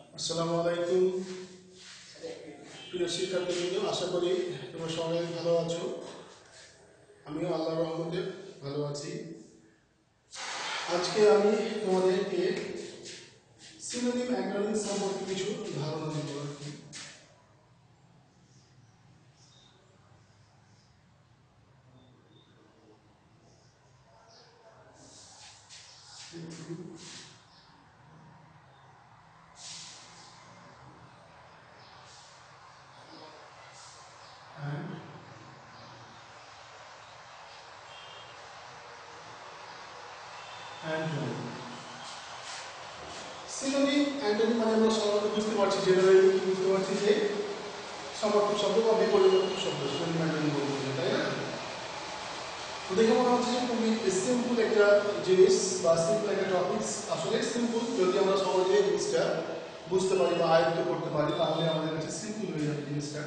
আসসালামু আলাইকুম প্রিয় শিক্ষার্থীবৃন্দ, আশা করি তোমরা সবাই ভালো আছো। আমিও আল্লাহর রহমতে ভালো আছি। আজকে আমি তোমাদেরকে সিনোনিম অ্যান্টোনিম সম্পর্কে কিছু ধারণা দেব আর কি। সিনোনিম অ্যান্টোনিম মানে আমরা সাধারণত বুঝতে পারছি, জেনারেলি বুঝতে পারছি যে সমার্থক শব্দ বা বিপরীতার্থক শব্দ সিনোনিম অ্যান্টোনিম বলতে, তাই না? তো দেখে মনে হচ্ছে যে খুবই সিম্পল একটা জিনিস বা সিম্পল একটা টপিক। আসলে সিম্পল, যদি আমরা সহজে জিনিসটা বুঝতে পারি বা আয়ত্ত করতে পারি তাহলে আমাদের কাছে সিম্পল হয়ে যাবে জিনিসটা।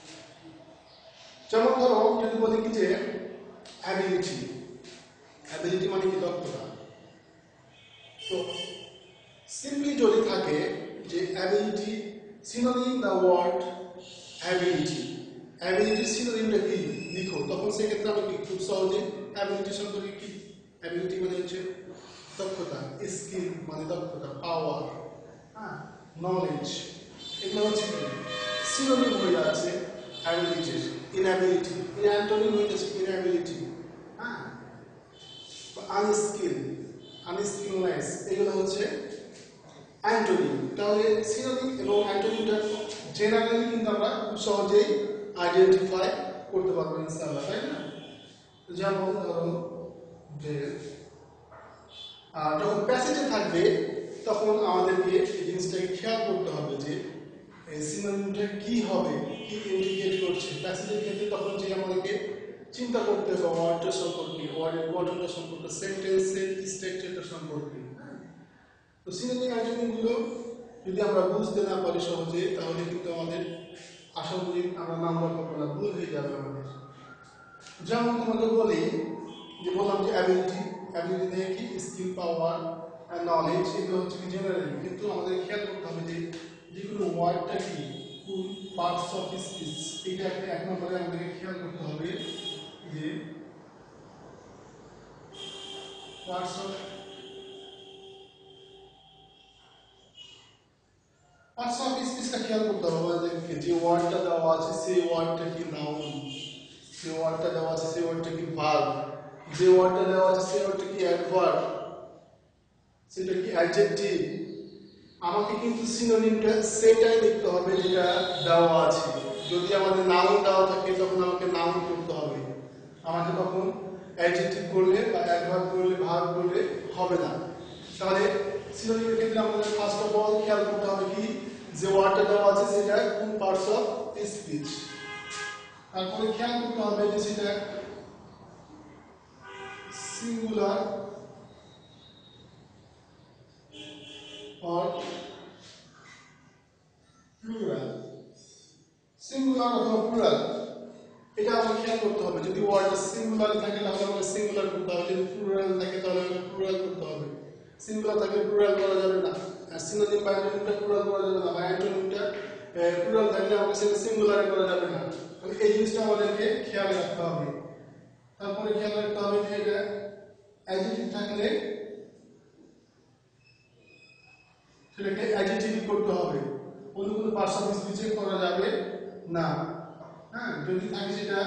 যেমন ধরো, যদি বলি কি যে অ্যাবিলিটি, অ্যাবিলিটি মানে কি দক্ষতা। তো সিম্পলি যদি থাকে যে ability synonym the word ability, ability সিনোনিমটা কি লিখো, তখন সেক্ষেত্রে আমি কি খুব সহজে অ্যাবিলিটি সম্পর্কে কি, অ্যাবিলিটি মানে হচ্ছে দক্ষতা, স্কিল মানে দক্ষতা, পাওয়ার, হ্যাঁ, নলেজ, এগুলো হচ্ছে কি সিনোনিম হয়ে যাচ্ছে অ্যাবিলিটির। ইনঅ্যাবিলিটি, অ্যান্টোনিম হয়ে যাচ্ছে ইনঅ্যাবিলিটি, হ্যাঁ, আনস্কিল, আনস্কিলনেস, এগুলো হচ্ছে অ্যান্টোনিম। তাহলে সিনোনিম এবং অ্যান্টোনিমটা জেনারেলি কিন্তু আমরা খুব সহজেই আইডেন্টিফাই করতে পারবো ইনশাআল্লাহ, তাই না? যেমন ধরো যে যখন প্যাসেজে থাকবে তখন আমাদেরকে এই জিনিসটাকে খেয়াল করতে হবে যে এই সিনোনিমটা কি হবে, কি ইন্ডিকেট করছে প্যাসেজের ক্ষেত্রে। তখন যে আমাদেরকে চিন্তা করতে হবে ওয়ার্ডটা সম্পর্কে, ওয়ার্ডের গঠনটা সম্পর্কে, সেন্টেন্সের স্ট্রাকচারটা সম্পর্কে। তো সিনোনিম অ্যান্টোনিমগুলো যদি আমরা বুঝতে না পারি সহজে, তাহলে কিন্তু আমাদের আশা করি আমরা নাম্বার পাবো না, ভুল হয়ে যাবে আমাদের। যেমন তোমাকে বলি যে বললাম যে অ্যাবিলিটি, অ্যাবিলিটি থেকে কি স্কিল, পাওয়ার, নলেজ, এগুলো হচ্ছে কি জেনারেলি। কিন্তু আমাদের খেয়াল করতে হবে যে যেগুলো ওয়ার্ডটা কি, কোন পার্টস অফ স্পিচ, এটা একটা এক নম্বরে আমাদেরকে খেয়াল করতে হবে যে পার্টস অফ স্পিচটা খেয়াল করতে হবে আমাদেরকে। যে ওয়ার্ডটা দেওয়া আছে সেই ওয়ার্ডটা কি নাউন, যে ওয়ার্ডটা দেওয়া আছে সেই ওয়ার্ডটা কি ভার্ব, যে ওয়ার্ডটা দেওয়া আছে সেই ওয়ার্ডটা কি অ্যাডভার্ব, সেটা কি অ্যাডজেক্টিভ। আমাকে কিন্তু সিনোনিমটা সেটাই লিখতে হবে যেটা দেওয়া আছে। যদি আমাদের নাউন দেওয়া থাকে তখন আমাকে নাউন করতে হবে, আমাকে তখন অ্যাডজেক্টিভ করলে বা অ্যাডভার্ব করলে, ভার্ব করলে হবে না। তাহলে সিনোনিমের ক্ষেত্রে আমাদের ফার্স্ট অফ অল খেয়াল করতে হবে কি, যে ওয়ার্ডটা দেওয়া আছে সেটা কোন পার্টস অফ স্পিচ। তারপরে খেয়াল করতে হবে যে সেটা সিঙ্গুলার or প্লুরাল, সিঙ্গুলার অথবা প্লুরাল, এটা আমাকে খেয়াল করতে হবে। যদি ওয়ার্ডটা সিঙ্গুলার থাকে তাহলে আমাকে সিঙ্গুলার করতে হবে, যদি প্লুরাল থাকে তাহলে আমাকে প্লুরাল করতে হবে। সিঙ্গুলার থাকলে প্লুরাল করা যাবে না, আর সিনোনিম বা অ্যান্টোনিমটা প্লুরাল করা যাবে না, বা অ্যান্টোনিমটা প্লুরাল থাকলে আমাকে সেটা সিঙ্গুলারে করা যাবে না। তাহলে এই জিনিসটা আমাদেরকে খেয়াল রাখতে হবে। তারপরে খেয়াল রাখতে হবে যে এটা অ্যাডজেক্টিভ থাকলে সেটাকে অ্যাডজেক্টিভ করতে হবে, অন্য কোনো পার্টস অফ স্পিচে করা যাবে না। হ্যাঁ, যদি থাকে সেটা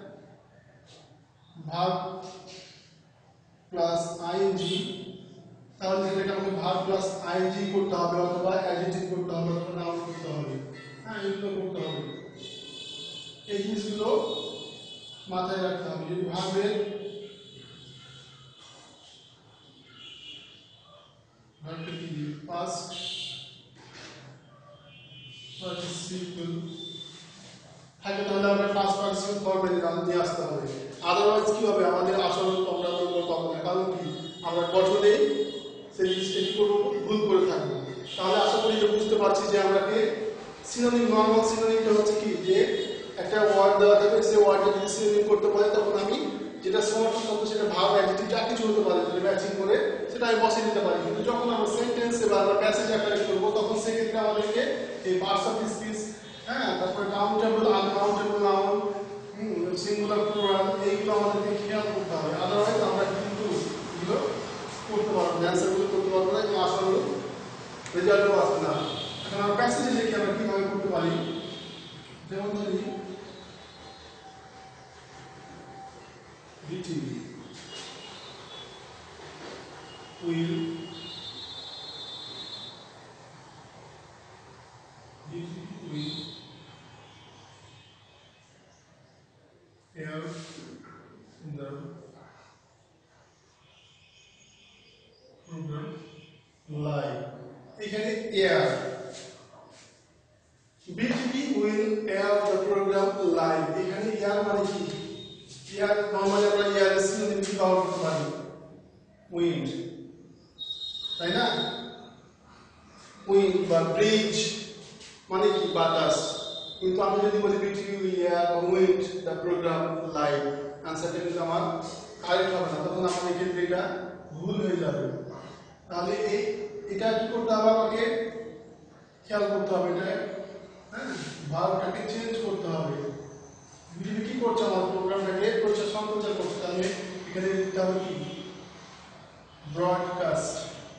ভার্ব প্লাস আইএনজি, তাহলে সেটাকে আমাকে ভার্ব প্লাস আইএনজি করতে হবে, অথবা অ্যাডজেক্টিভ করতে হবে, অথবা নাউন করতে হবে। হ্যাঁ, এগুলো করতে হবে। এই জিনিসগুলো মাথায় রাখতে হবে। যদি ভার্বের পাস্ট পার্টিসিপল থাকে তাহলে আমরা ফার্স্ট পার্টিসিপল ফর্মে নিয়ে আসতে হবে। আদারওয়াইজ কি হবে, আমাদের আসল আমরা নম্বর পাবো না। কারণ কি, আমরা গঠনেই সেই জিনিসটা কি করবো, ভুল করে থাকবো। তাহলে আশা করি যে বুঝতে পারছি যে আমাকে সিনোনিম, নর্মাল সিনোনিমটা হচ্ছে কি, যে একটা ওয়ার্ড দেওয়া থাকে, সেই ওয়ার্ডটা যদি সিনোনিম করতে পারে তখন আমি যেটা সমার্থক শব্দ সেটা ভার্ব, অ্যাডজেক্টিভ যা কিছু হতে পারে, যদি ম্যাচিং করে সেটা আমি বসিয়ে দিতে পারি। কিন্তু যখন আমরা সেন্টেন্সে বা আমরা প্যাসেজ আকারে করবো তখন সেক্ষেত্রে আমাদেরকে পার্টস অফ স্পিচ, হ্যাঁ, তারপরে countable uncountable noun, singular plural, এইগুলো আমাদেরকে খেয়াল করতে হবে। আদারওয়াইজ আমরা কিন্তু এগুলো করতে পারবো না, অ্যান্সারগুলো করতে পারবো না এবং আশাগুলো রেজাল্টও আসবে না। এখন আমরা প্যাসেজে দেখি আমরা কীভাবে করতে পারি। যেমন ধরি BTV will air in the program live. এখানে air, BTV will air the program live, এখানে air মানে কি? air নরমালি আমরা air এর সিনোনিম কি ব্যবহার করতে পারি? wind, তাই না? wind বা ব্রিজ মানে কি? বাতাস। কিন্তু আমি যদি বলি BTV will air or wind the program live, আনসারটা কিন্তু আমার কারেক্ট হবে না, তখন আমাদের ক্ষেত্রে এটা ভুল হয়ে যাবে। তাহলে এটা কি করতে হবে? আমাকে খেয়াল করতে হবে এটা, হ্যাঁ, ভার্বটাকে চেঞ্জ করতে হবে। BTV কি করছে? আমার প্রোগ্রামটাকে করছে, সম্প্রচার করছে। তাহলে এখানে লিখতে হবে কি? Broadcast.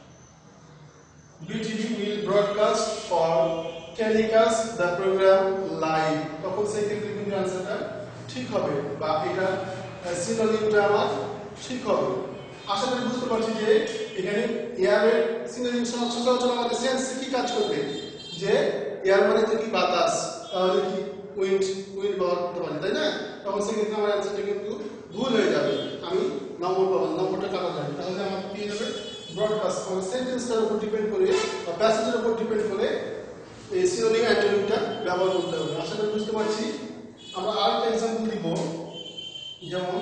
BTV will broadcast or telecast the program live, তখন সেই ক্ষেত্রে কিন্তু আনসারটা ঠিক হবে বা এটা সিনোনিমটা আমার ঠিক হবে। আশা করি বুঝতে পারছি যে এখানে এয়ারের সিনোনিম সচরাচর আমাদের সেন্স কি কাজ করবে, যে এয়ার মানে তো কি? বাতাস, তাহলে কি উইন্ড ব্যবহার করতে পারি, তাই না? তখন সেক্ষেত্রে আমার অ্যান্সারটা কিন্তু ভুল হয়ে যাবে, আমি নম্বর পাবো, নম্বরটা কাটা যাবে। তাহলে আমার কি হয়ে যাবে? ব্রডকাস্ট। আমার সেন্টেন্সটার উপর ডিপেন্ড করে বা প্যাসেজের উপর ডিপেন্ড করে এই সিনোনিম অ্যান্টোনিমটা ব্যবহার করতে হবে। আশা করি বুঝতে পারছি। আমরা আরেকটা এক্সাম্পল দিব, যেমন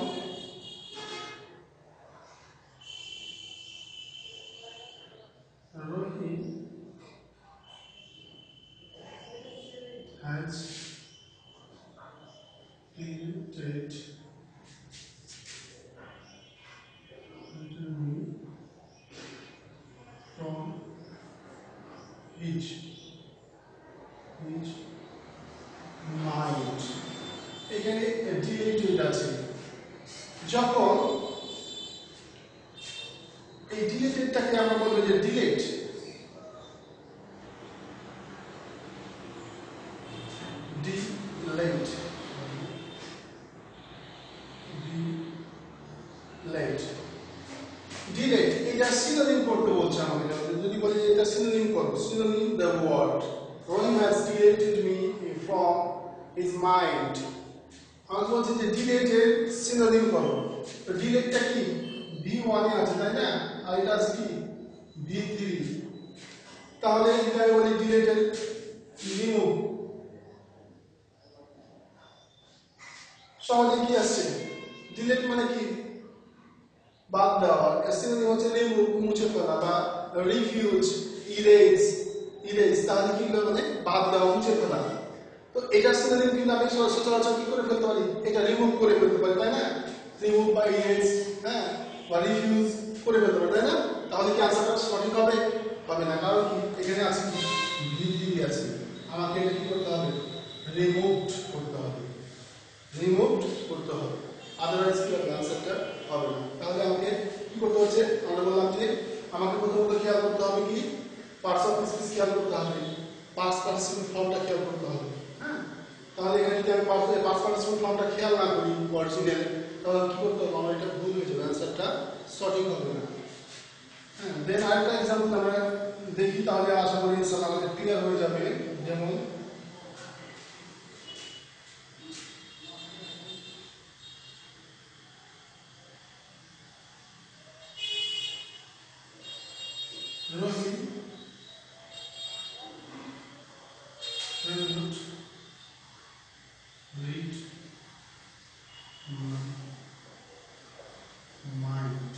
Rohit has deleted from his mind, এখানে ডিলেটেড আছে। যখন এই ডিলেটেডটাকে আমরা বলবো যে ডিলেট, ডিলেট এটা সিনোনিম করতে বলছে আমাদের। যদি বলি যে এটা সিনোনিম করো, synonym the word Rohim has deleted me from his mind, আমি বলছি যে ডিলেটের সিনোনিম করো। তো ডিলেটটা কি? V1 এ আছে, তাই না? আর এটা আছে কি? V3। তাহলে যদি আমি বলি ডিলেটের রিমুভ, সহজে কি আসছে? ডিলেট মানে কি? বাদ দেওয়া। সিনোনিম হচ্ছে রিমুভ, মুছে ফেলা, বা রিফিউজ, ইরেজ। তাহলে কি মানে বাদ দেওয়া, মুছে ফেলা। তো এটা সিনোনিম কিন্তু আমি সচরাচর কি করে ফেলতে পারি? এটা রিমুভ করে ফেলতে পারি, তাই না? রিমুভ বা ইরেজ, হ্যাঁ, বা রিফিউজ করে ফেলতে পারি, তাই না? তাহলে কি আনসারটা সঠিক হবে? হবে না, কারণ কি? এখানে আছে কি? ভিডিডি আছে। আমাকে এটা কি করতে হবে? রিমুভ করতে হবে, আদারওয়াইজ কি হবে? আনসারটা হবে না। তাহলে আমাকে কি করতে হচ্ছে? আমরা বললাম যে আমাকে প্রথমত খেয়াল করতে হবে কি? পার্টস অফ স্পিচ খেয়াল করতে হবে, পাস্ট পার্টিসিপল ফর্মটা খেয়াল করতে হবে, হ্যাঁ। তাহলে এখানে যদি আমি পাস্ট পার্টিসিপল ফর্মটা খেয়াল না করি অরিজিনাল, তাহলে কি করতে হবে? আমার এটা ভুল হয়ে যাবে, অ্যান্সারটা সঠিক হবে না, হ্যাঁ। দেন আরেকটা এক্সাম্পল আমরা দেখি, তাহলে আশা করি ইনশাআল্লাহ আমাদের ক্লিয়ার হয়ে যাবে। যেমন Rohit cannot read my mind.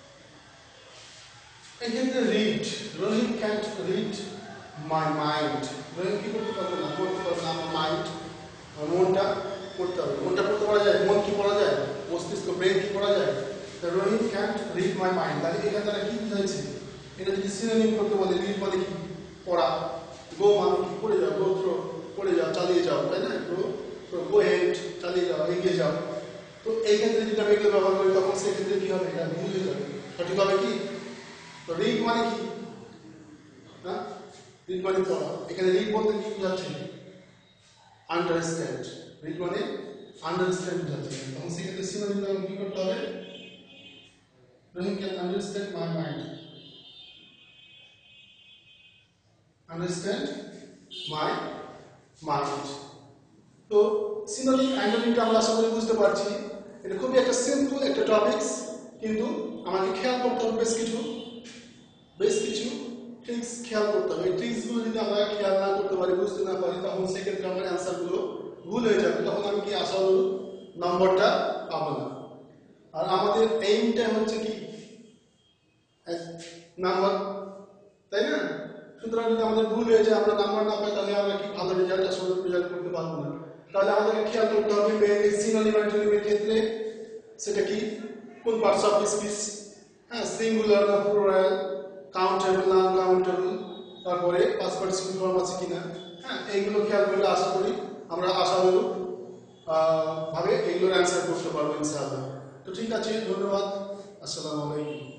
এক্ষেত্রে read, Rohit can't read my mind. Rohit কি করতে পারবে না? পড়তে পারবে না আমার মাইন্ড, মনটা পড়তে হবে। মনটা পড়তে পারা যায়? মন কি পড়া যায়? মস্তিষ্ক, ব্রেন কি পড়া যায়? Rohit can't read my mind. তাহলে এখানে তারা কি বুঝাইছে? এটা যদি সিনোনিম করতে বলে, রিড বলে কি? পড়া, গো মানে কি করে যাও, গো থ্রো করে যাও, চালিয়ে যাও, তাই না? গো হেড চালিয়ে যাও, এগিয়ে যাও। তো এই ক্ষেত্রে যদি আমি এগুলো ব্যবহার করি তখন সেক্ষেত্রে কি হবে? এটা ভুল হয়ে যাবে। সঠিক হবে কি? তো রিড মানে কি? হ্যাঁ, রিড মানে পড়া। এখানে রিড বলতে কি বোঝাচ্ছে? আন্ডারস্ট্যান্ড। রিড মানে আন্ডারস্ট্যান্ড বোঝাচ্ছে। তখন সেক্ষেত্রে সিনোনিম নাম কি করতে হবে? Rahim can understand my mind. Understand my mind. তো সিনোনিম অ্যান্টোনিমটা আমরা আশা করি বুঝতে পারছি। এটা খুবই একটা সিম্পল একটা টপিকস, কিন্তু আমাকে খেয়াল করতে হবে বেশ কিছু ট্রিক্স খেয়াল করতে হবে। এই ট্রিক্সগুলো যদি আমরা খেয়াল না করতে পারি, বুঝতে না পারি, তখন সেক্ষেত্রে আমার অ্যান্সারগুলো ভুল হয়ে যাবে। তখন আমি কি আশানুরূপ নম্বরটা পাবো না। আর আমাদের এইমটা হচ্ছে কি নাম্বার, তাই না? সুতরাং যদি আমাদের ভুল হয়ে যায়, আমরা নাম্বার না পাই, তাহলে আমরা কি ভালো রেজাল্ট আসলে রেজাল্ট করতে পারবো না। তাহলে আমাদেরকে খেয়াল করতে হবে মেইনলি সিনোনিম অ্যান্টোনিমের ক্ষেত্রে সেটা কি, কোন পার্টস অফ স্পিচ, হ্যাঁ, সিঙ্গুলার না প্লুরাল, কাউন্টেবল না আনকাউন্টেবল, তারপরে পাস্ট পার্টিসিপল ফর্ম আছে কিনা, হ্যাঁ, এইগুলো খেয়াল করলে আশা করি আমরা আশানুরূপ ভাবে এইগুলোর অ্যান্সার করতে পারবো ইনশাআল্লাহ। তো ঠিক আছে, ধন্যবাদ। আসসালামু আলাইকুম।